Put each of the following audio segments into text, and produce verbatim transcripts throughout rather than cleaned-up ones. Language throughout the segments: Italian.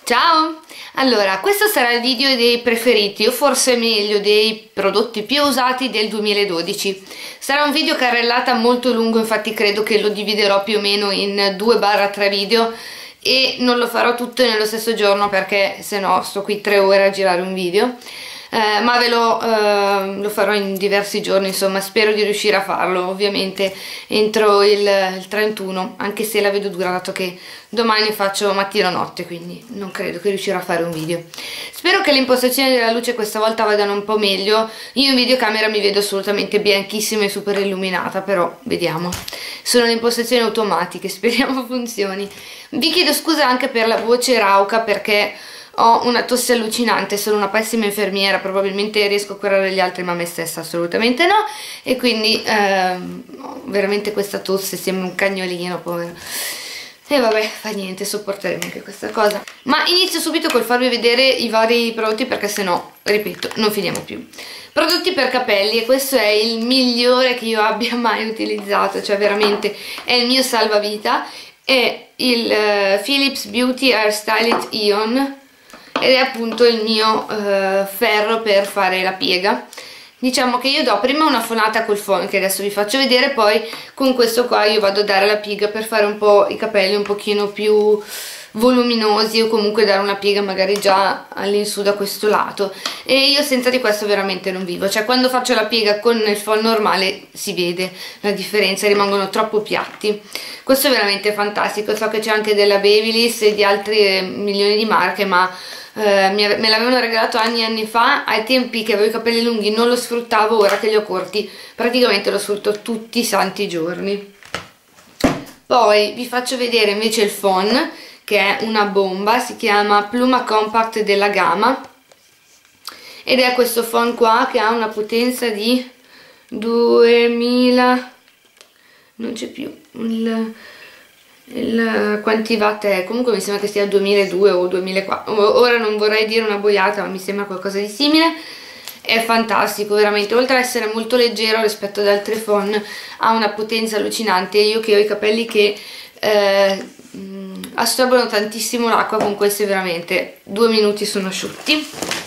Ciao! Allora, questo sarà il video dei preferiti, o forse meglio dei prodotti più usati del duemiladodici. Sarà un video carrellata molto lungo, infatti credo che lo dividerò più o meno in due tre video e non lo farò tutto nello stesso giorno perché se no sto qui tre ore a girare un video. Eh, ma ve lo, eh, lo farò in diversi giorni, insomma spero di riuscire a farlo ovviamente entro il, il trentuno, anche se la vedo dura dato che domani faccio mattino notte, quindi non credo che riuscirò a fare un video. Spero che le impostazioni della luce questa volta vadano un po' meglio. Io in videocamera mi vedo assolutamente bianchissima e super illuminata, però vediamo. Sono le impostazioni automatiche, speriamo funzioni. Vi chiedo scusa anche per la voce rauca perché ho una tosse allucinante, sono una pessima infermiera, probabilmente riesco a curare gli altri ma me stessa assolutamente no, e quindi ehm, veramente questa tosse sembra un cagnolino, povero. E vabbè, fa niente, sopporteremo anche questa cosa. Ma inizio subito col farvi vedere i vari prodotti perché sennò, ripeto, non finiamo più. Prodotti per capelli, e questo è il migliore che io abbia mai utilizzato, cioè veramente è il mio salvavita, è il uh, Philips Beauty Hair Stylet Ion, ed è appunto il mio uh, ferro per fare la piega. Diciamo che io do prima una fonata col phon che adesso vi faccio vedere, poi con questo qua io vado a dare la piega per fare un po' i capelli un pochino più voluminosi o comunque dare una piega magari già all'insù da questo lato, e io senza di questo veramente non vivo, cioè quando faccio la piega con il phon normale si vede la differenza, rimangono troppo piatti. Questo è veramente fantastico. So che c'è anche della Babyliss e di altre milioni di marche, ma Uh, me l'avevano regalato anni e anni fa. Ai tempi che avevo i capelli lunghi non lo sfruttavo, ora che li ho corti praticamente lo sfrutto tutti i santi giorni. Poi vi faccio vedere invece il phon, che è una bomba, si chiama Pluma Compact della Gama ed è questo phon qua che ha una potenza di duemila, non c'è più il il quanti watt è, comunque mi sembra che sia duemiladue o duemilaquattro, ora non vorrei dire una boiata ma mi sembra qualcosa di simile. È fantastico veramente, oltre ad essere molto leggero rispetto ad altri phon ha una potenza allucinante. Io che ho i capelli che eh, assorbono tantissimo l'acqua, con questi veramente due minuti sono asciutti,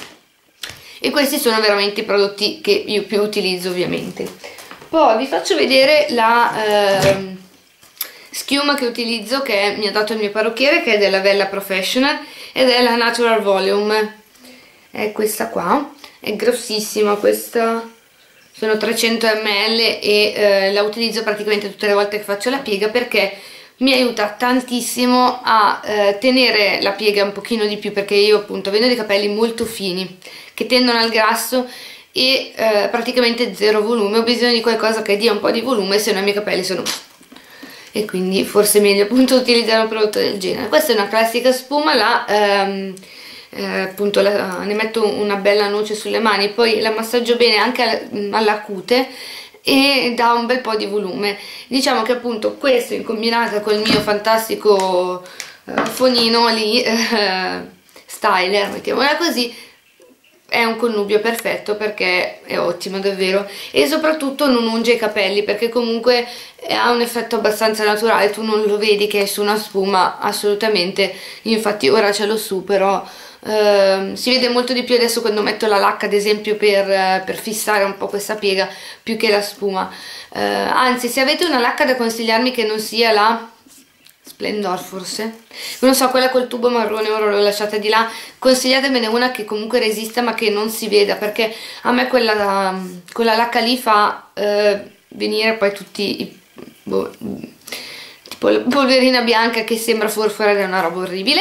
e questi sono veramente i prodotti che io più utilizzo ovviamente. Poi vi faccio vedere la eh, schiuma che utilizzo, che mi ha dato il mio parrucchiere, che è della Wella Professional ed è la Natural Volume. È questa qua, è grossissima, questa sono trecento millilitri e eh, la utilizzo praticamente tutte le volte che faccio la piega perché mi aiuta tantissimo a eh, tenere la piega un pochino di più, perché io appunto avendo dei capelli molto fini che tendono al grasso e eh, praticamente zero volume, ho bisogno di qualcosa che dia un po' di volume, se no i miei capelli sono... e quindi forse è meglio appunto utilizzare un prodotto del genere. Questa è una classica spuma, la, ehm, eh, appunto la, ne metto una bella noce sulle mani, poi la massaggio bene anche alla cute e dà un bel po' di volume. Diciamo che appunto questo in combinata con il mio fantastico eh, fonino lì, eh, styler, mettiamola così, è un connubio perfetto perché è ottimo davvero, e soprattutto non unge i capelli perché comunque ha un effetto abbastanza naturale, tu non lo vedi che è su una spuma assolutamente. Infatti ora ce l'ho su, però eh, si vede molto di più adesso quando metto la lacca ad esempio per, per fissare un po' questa piega più che la spuma. Eh, anzi, se avete una lacca da consigliarmi che non sia la Splendor, forse non so, quella col tubo marrone, ora l'ho lasciata di là, consigliatemene una che comunque resista ma che non si veda, perché a me quella, quella lacca lì fa eh, venire poi tutti i, boh, tipo la polverina bianca che sembra fuori da una roba orribile.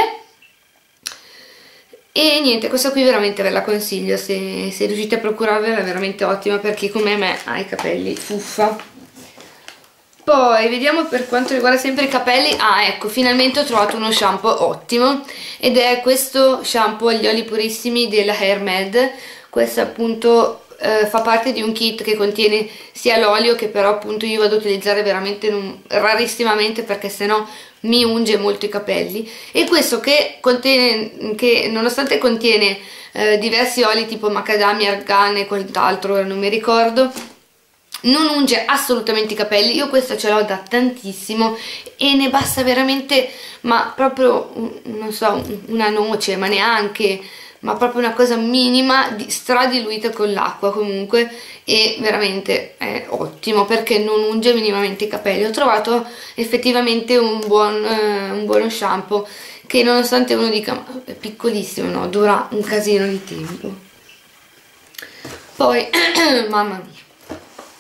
E niente, questa qui veramente ve la consiglio, se, se riuscite a procurarvela è veramente ottima per chi come me ha i capelli fuffa. Poi vediamo per quanto riguarda sempre i capelli. Ah, ecco, finalmente ho trovato uno shampoo ottimo ed è questo shampoo agli oli purissimi della Hair Med. Questo appunto eh, fa parte di un kit che contiene sia l'olio, che però appunto io vado ad utilizzare veramente non, rarissimamente perché sennò mi unge molto i capelli, e questo che contiene, che nonostante contiene eh, diversi oli tipo macadamia, argan e quant'altro, non mi ricordo, non unge assolutamente i capelli. Io questo ce l'ho da tantissimo e ne basta veramente, ma proprio, non so, una noce, ma neanche, ma proprio una cosa minima, di, stradiluita con l'acqua comunque, e veramente è ottimo perché non unge minimamente i capelli. Ho trovato effettivamente un buon eh, un buono shampoo che, nonostante uno dica ma è piccolissimo, no, dura un casino di tempo. Poi mamma mia,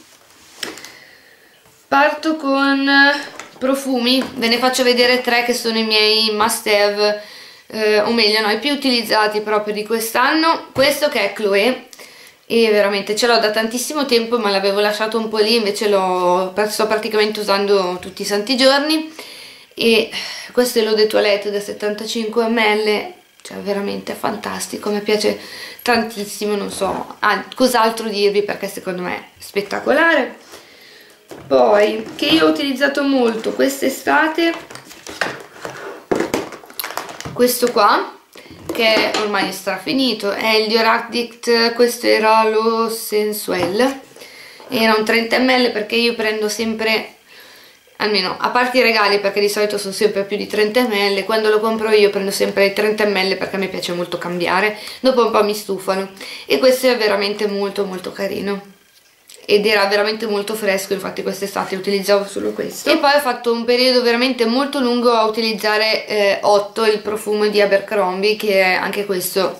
parto con profumi. Ve ne faccio vedere tre che sono i miei must have, eh, o meglio no, i più utilizzati proprio di quest'anno. Questo che è Chloé, e veramente ce l'ho da tantissimo tempo, ma l'avevo lasciato un po' lì, invece lo sto praticamente usando tutti i santi giorni. E questo è l'Eau de Toilette da settantacinque millilitri, cioè veramente fantastico, mi piace tantissimo, non so ah, cos'altro dirvi perché secondo me è spettacolare. Poi, che io ho utilizzato molto quest'estate, questo qua, che ormai è strafinito, è il Dior Addict. Questo era lo Sensuel, era un trenta millilitri perché io prendo sempre, almeno a parte i regali perché di solito sono sempre più di trenta millilitri, quando lo compro io prendo sempre i trenta millilitri perché mi piace molto cambiare, dopo un po' mi stufano, e questo è veramente molto molto carino ed era veramente molto fresco, infatti quest'estate utilizzavo solo questo. E poi ho fatto un periodo veramente molto lungo a utilizzare eh, otto, il profumo di Abercrombie, che è anche questo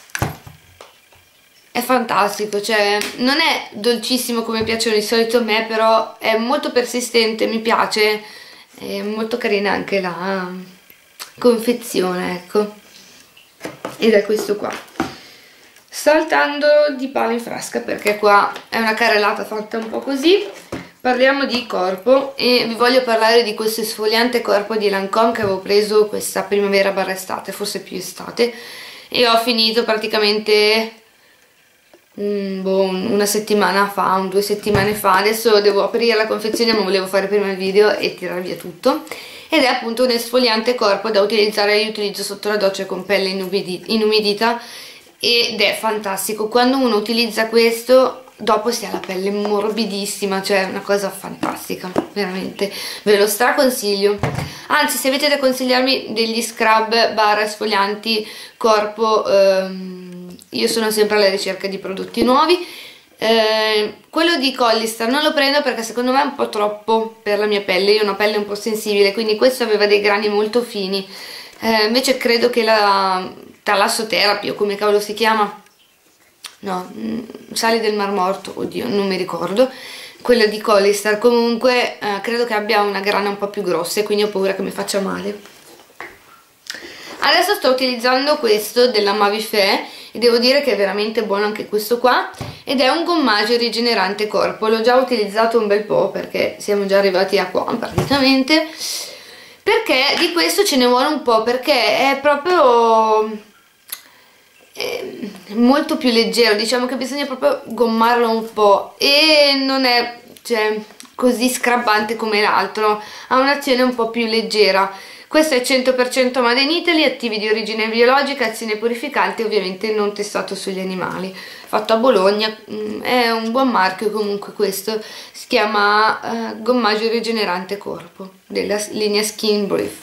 è fantastico, cioè non è dolcissimo come piacciono di solito a me, però è molto persistente, mi piace, è molto carina anche la confezione, ecco, ed è questo qua. Saltando di palo in frasca perché qua è una carrellata fatta un po' così, parliamo di corpo e vi voglio parlare di questo esfoliante corpo di Lancôme che avevo preso questa primavera barra estate, forse più estate, e ho finito praticamente un, boh, una settimana fa, un, due settimane fa. Adesso devo aprire la confezione, ma volevo fare prima il video e tirare via tutto. Ed è appunto un esfoliante corpo da utilizzare, io utilizzo sotto la doccia con pelle inumidita, ed è fantastico. Quando uno utilizza questo dopo si ha la pelle morbidissima, cioè è una cosa fantastica, veramente ve lo straconsiglio. Anzi, se avete da consigliarmi degli scrub barra esfolianti corpo, ehm, io sono sempre alla ricerca di prodotti nuovi. Eh, quello di Hollister non lo prendo perché secondo me è un po' troppo per la mia pelle, io ho una pelle un po' sensibile, quindi questo aveva dei grani molto fini. Eh, invece credo che la Thalassoterapy, o come cavolo si chiama, no, sali del Mar Morto, oddio non mi ricordo, quella di Hollister, comunque eh, credo che abbia una grana un po' più grossa e quindi ho paura che mi faccia male. Adesso sto utilizzando questo della Mavifé e devo dire che è veramente buono anche questo qua, ed è un gommaggio rigenerante corpo. L'ho già utilizzato un bel po' perché siamo già arrivati a qua praticamente, perché di questo ce ne vuole un po', perché è proprio è molto più leggero, diciamo che bisogna proprio gommarlo un po' e non è, cioè, così scrabbante come l'altro, ha un'azione un po' più leggera. Questo è cento per cento made in Italy, attivi di origine biologica, azione purificante, ovviamente non testato sugli animali, fatto a Bologna, è un buon marchio comunque. Questo si chiama uh, gommaggio rigenerante corpo della linea Skin Brief.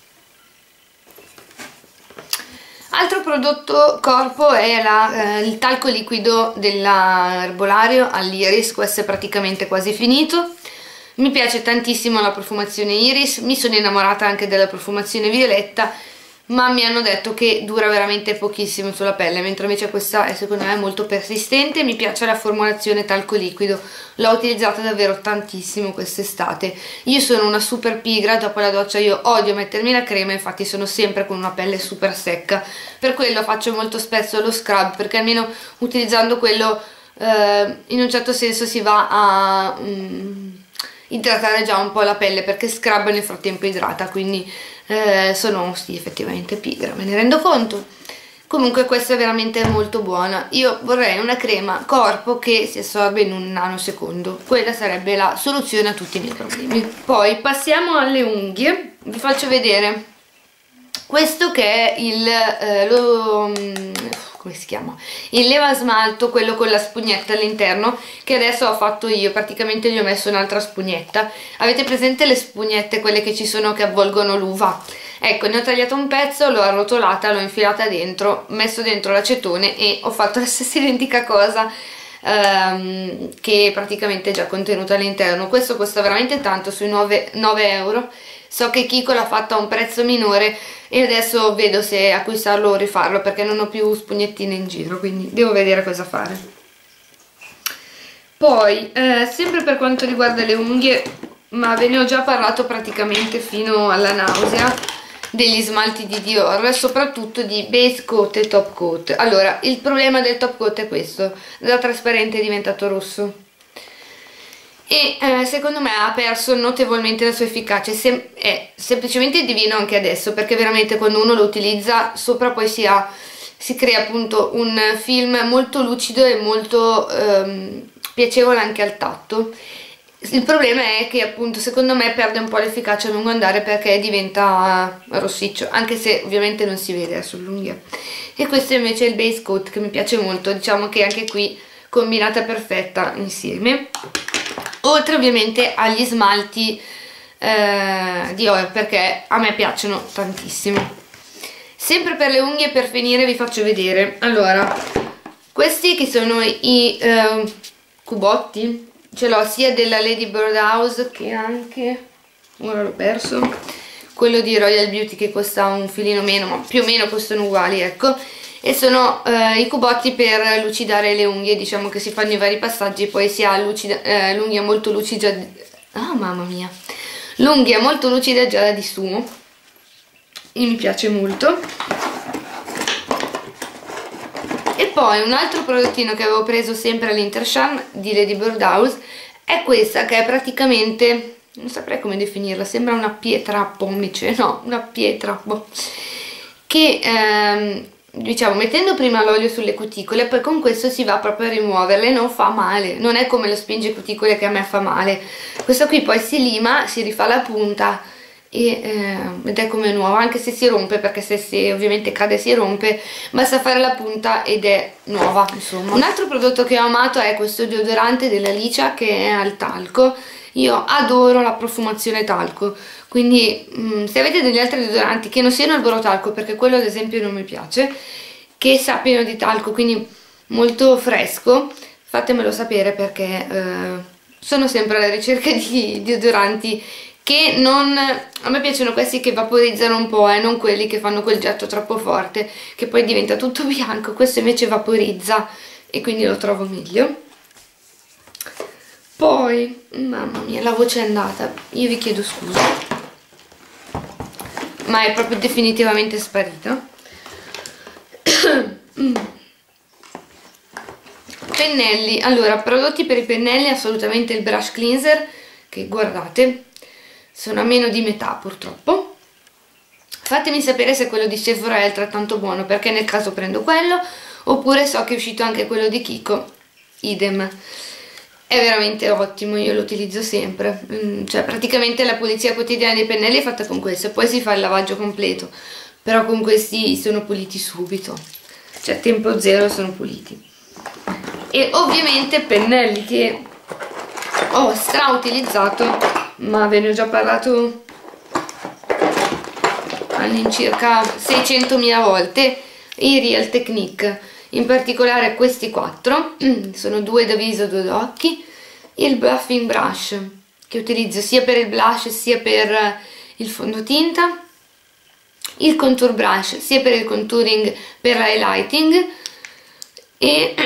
Altro prodotto corpo è la, eh, il talco liquido dell'erbolario all'iris, questo è praticamente quasi finito. Mi piace tantissimo la profumazione iris, mi sono innamorata anche della profumazione violetta, ma mi hanno detto che dura veramente pochissimo sulla pelle, mentre invece questa è secondo me molto persistente. Mi piace la formulazione talco liquido, l'ho utilizzata davvero tantissimo quest'estate. Io sono una super pigra, dopo la doccia io odio mettermi la crema, infatti sono sempre con una pelle super secca, per quello faccio molto spesso lo scrub, perché almeno utilizzando quello eh, in un certo senso si va a mm, idratare già un po' la pelle, perché scrub nel frattempo idrata, quindi eh, sono sì effettivamente pigra, me ne rendo conto. Comunque questa è veramente molto buona. Io vorrei una crema corpo che si assorbe in un nanosecondo, quella sarebbe la soluzione a tutti i miei problemi. Poi passiamo alle unghie, vi faccio vedere questo che è il eh, lo, come si chiama? Il leva smalto, quello con la spugnetta all'interno, che adesso ho fatto io, praticamente gli ho messo un'altra spugnetta. Avete presente le spugnette, quelle che ci sono che avvolgono l'uva? Ecco, ne ho tagliato un pezzo, l'ho arrotolata, l'ho infilata dentro, messo dentro l'acetone e ho fatto la stessa identica cosa ehm, che praticamente è già contenuta all'interno. Questo costa veramente tanto, sui nove euro. So che Kiko l'ha fatta a un prezzo minore e adesso vedo se acquistarlo o rifarlo, perché non ho più spugnettine in giro, quindi devo vedere cosa fare. Poi, eh, sempre per quanto riguarda le unghie, ma ve ne ho già parlato praticamente fino alla nausea, degli smalti di Dior, soprattutto di base coat e top coat. Allora, il problema del top coat è questo: da trasparente è diventato rosso e eh, secondo me ha perso notevolmente la sua efficacia. Sem è semplicemente divino anche adesso, perché veramente quando uno lo utilizza sopra poi si, ha, si crea appunto un film molto lucido e molto ehm, piacevole anche al tatto. Il problema è che appunto secondo me perde un po' l'efficacia a lungo andare, perché diventa rossiccio, anche se ovviamente non si vede sull'unghia. E questo invece è il base coat, che mi piace molto, diciamo che anche qui combinata perfetta insieme. Oltre ovviamente agli smalti eh, Dior, perché a me piacciono tantissimo. Sempre per le unghie, per finire vi faccio vedere, allora, questi che sono i eh, cubotti, ce l'ho sia della Lady Bird House che anche, ora l'ho perso, quello di Royal Beauty, che costa un filino meno, ma più o meno costano uguali, ecco. E sono eh, i cubotti per lucidare le unghie, diciamo che si fanno i vari passaggi, poi si ha eh, l'unghia molto lucida, ah oh, mamma mia, l'unghia molto lucida già di suo, e mi piace molto. E poi un altro prodottino che avevo preso sempre all'Intersham di Lady Bird House è questa, che è praticamente, non saprei come definirla, sembra una pietra a pomice, no, una pietra, boh, che ehm, diciamo mettendo prima l'olio sulle cuticole, poi con questo si va proprio a rimuoverle, non fa male, non è come lo spinge cuticole che a me fa male. Questo qui poi si lima, si rifà la punta e, eh, ed è come nuovo, anche se si rompe, perché se, se ovviamente cade si rompe, basta fare la punta ed è nuova, insomma. Un altro prodotto che ho amato è questo deodorante della Licia, che è al talco. Io adoro la profumazione talco, quindi mh, se avete degli altri deodoranti che non siano al boro talco, perché quello ad esempio non mi piace, che sappiano di talco, quindi molto fresco, fatemelo sapere, perché eh, sono sempre alla ricerca di deodoranti che non... a me piacciono questi che vaporizzano un po', e eh, non quelli che fanno quel getto troppo forte che poi diventa tutto bianco. Questo invece vaporizza e quindi lo trovo meglio. Poi, mamma mia, la voce è andata, io vi chiedo scusa, ma è proprio definitivamente sparita. Pennelli, allora, prodotti per i pennelli, assolutamente il brush cleanser, che guardate, sono a meno di metà purtroppo. Fatemi sapere se quello di Sephora è altrettanto buono, perché nel caso prendo quello, oppure so che è uscito anche quello di Kiko, idem. È veramente ottimo, io lo utilizzo sempre, cioè praticamente la pulizia quotidiana dei pennelli è fatta con questo, poi si fa il lavaggio completo, però con questi sono puliti subito, cioè tempo zero sono puliti. E ovviamente pennelli che ho strautilizzato, ma ve ne ho già parlato all'incirca seicentomila volte, i Real Technique. In particolare questi quattro, sono due da viso, due da occhi, il bluffing brush che utilizzo sia per il blush sia per il fondotinta, il contour brush sia per il contouring, per l'highlighting, e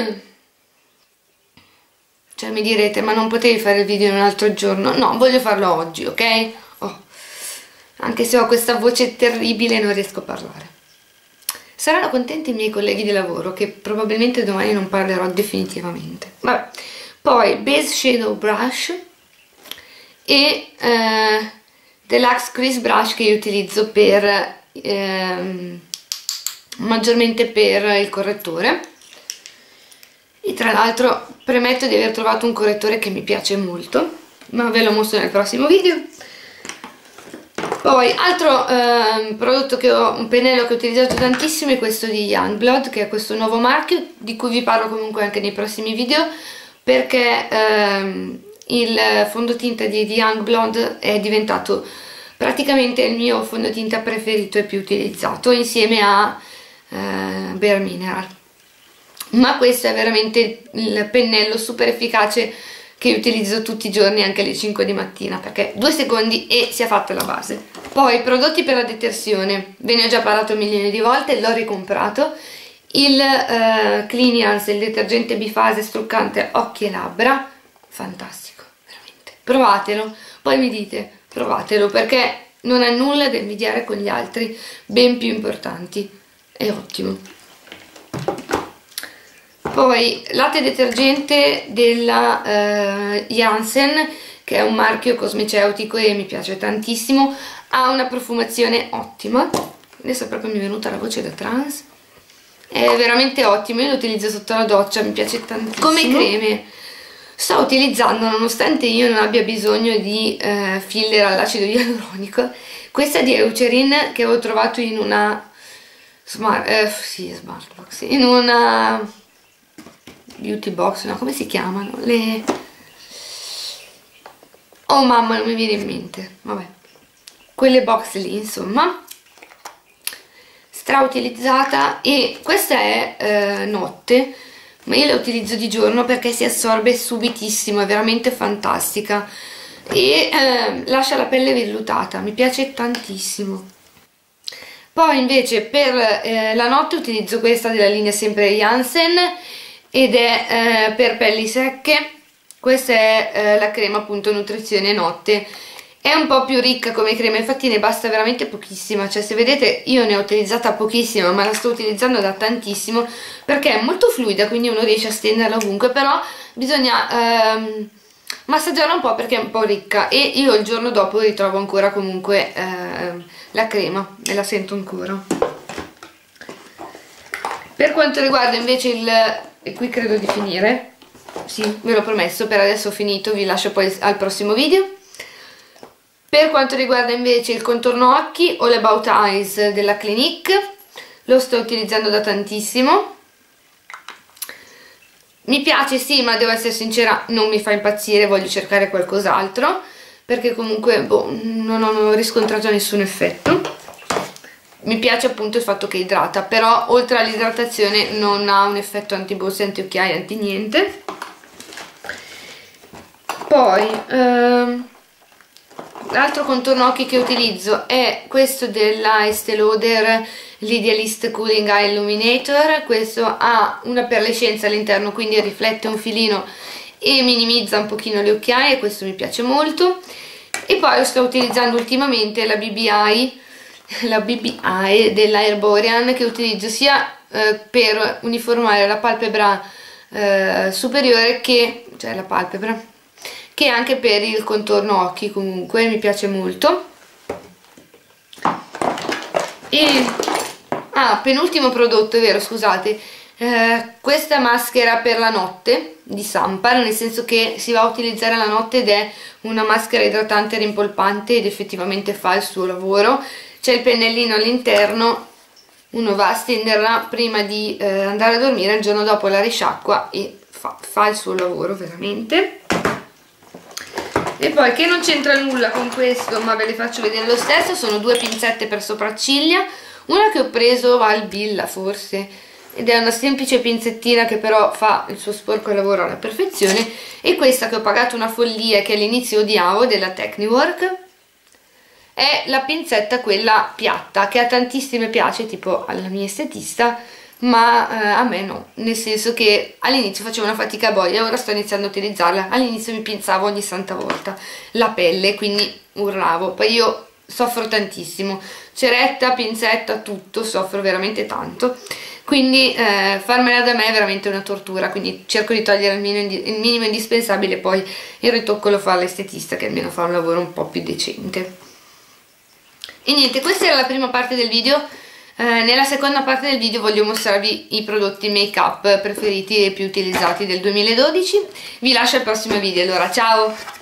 cioè mi direte, ma non potevi fare il video in un altro giorno? No, voglio farlo oggi, ok? Oh. Anche se ho questa voce terribile non riesco a parlare. Saranno contenti i miei colleghi di lavoro, che probabilmente domani non parlerò definitivamente. Vabbè. Poi Base Shadow Brush e eh, Deluxe Crease Brush, che io utilizzo per eh, maggiormente per il correttore. E tra l'altro premetto di aver trovato un correttore che mi piace molto, ma ve lo mostro nel prossimo video. Poi altro eh, prodotto che ho, un pennello che ho utilizzato tantissimo è questo di Youngblood, che è questo nuovo marchio di cui vi parlo comunque anche nei prossimi video, perché ehm, il fondotinta di, di Youngblood è diventato praticamente il mio fondotinta preferito e più utilizzato insieme a eh, Bare Mineral. Ma questo è veramente il pennello super efficace che utilizzo tutti i giorni, anche alle cinque di mattina, perché due secondi e si è fatta la base. Poi prodotti per la detersione, ve ne ho già parlato milioni di volte, l'ho ricomprato. Il uh, Clinials, il detergente bifase struccante occhi e labbra, fantastico, veramente, provatelo, poi mi dite, provatelo, perché non ha nulla da invidiare con gli altri ben più importanti, è ottimo. Poi latte detergente della eh, Janssen, che è un marchio cosmeceutico e mi piace tantissimo, ha una profumazione ottima, adesso proprio mi è venuta la voce da trans, è veramente ottimo, io lo utilizzo sotto la doccia, mi piace tantissimo. Come creme sto utilizzando, nonostante io non abbia bisogno di eh, filler all'acido ialuronico, questa di Eucerin che avevo trovato in una smart, eh, sì, smart box, in una beauty box, no, come si chiamano? Le... oh mamma, non mi viene in mente, vabbè, quelle box lì, insomma, strautilizzata. E questa è eh, notte, ma io la utilizzo di giorno perché si assorbe subitissimo, è veramente fantastica e eh, lascia la pelle vellutata, mi piace tantissimo. Poi invece per eh, la notte utilizzo questa della linea sempre Janssen, ed è eh, per pelli secche. Questa è eh, la crema appunto nutrizione notte, è un po' più ricca come crema, infatti ne basta veramente pochissima, cioè se vedete io ne ho utilizzata pochissima ma la sto utilizzando da tantissimo perché è molto fluida, quindi uno riesce a stenderla ovunque, però bisogna ehm, massaggiarla un po' perché è un po' ricca e io il giorno dopo ritrovo ancora comunque eh, la crema e la sento ancora. Per quanto riguarda invece il... e qui credo di finire, sì, ve l'ho promesso, per adesso ho finito, vi lascio poi al prossimo video. Per quanto riguarda invece il contorno occhi, ho l'About Eyes della Clinique, lo sto utilizzando da tantissimo, mi piace sì, ma devo essere sincera, non mi fa impazzire, voglio cercare qualcos'altro, perché comunque boh, non ho riscontrato nessun effetto. Mi piace appunto il fatto che idrata, però oltre all'idratazione non ha un effetto antiborse, antiocchiaie, anti niente. Poi ehm, l'altro contorno occhi che utilizzo è questo della Estée Lauder, l'Idealist Cooling Eye Illuminator. Questo ha una perlescenza all'interno, quindi riflette un filino e minimizza un pochino le occhiaie, questo mi piace molto. E poi sto utilizzando ultimamente la B B I, la B B I della Herborian, che utilizzo sia eh, per uniformare la palpebra eh, superiore che, cioè la palpebra, che anche per il contorno occhi, comunque mi piace molto. E ah, penultimo prodotto, è vero, scusate, eh, questa maschera per la notte di Sampar, nel senso che si va a utilizzare la notte ed è una maschera idratante e rimpolpante ed effettivamente fa il suo lavoro. C'è il pennellino all'interno, uno va a stenderla prima di eh, andare a dormire, il giorno dopo la risciacqua e fa, fa il suo lavoro veramente. E poi, che non c'entra nulla con questo ma ve le faccio vedere lo stesso, sono due pinzette per sopracciglia, una che ho preso al Billa forse, ed è una semplice pinzettina che però fa il suo sporco lavoro alla perfezione, e questa che ho pagato una follia, che all'inizio odiavo, della Techniwork, è la pinzetta quella piatta, che a tantissime piace, tipo alla mia estetista, ma eh, a me no, nel senso che all'inizio facevo una fatica boia, ora sto iniziando a utilizzarla. All'inizio mi pinzavo ogni santa volta la pelle, quindi urlavo, poi io soffro tantissimo, ceretta, pinzetta, tutto, soffro veramente tanto, quindi eh, farmela da me è veramente una tortura, quindi cerco di togliere il minimo, il minimo indispensabile, poi il ritocco lo fa l'estetista, che almeno fa un lavoro un po' più decente. E niente, questa era la prima parte del video. Eh, nella seconda parte del video voglio mostrarvi i prodotti make up preferiti e più utilizzati del duemiladodici. Vi lascio al prossimo video, allora ciao!